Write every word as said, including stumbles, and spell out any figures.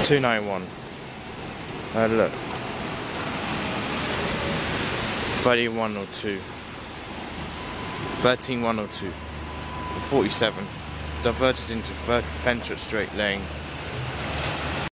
two ninety-one. Uh, look. thirty-one oh two. thirteen one oh two. forty-seven. Diverted into Fenchurch straight lane.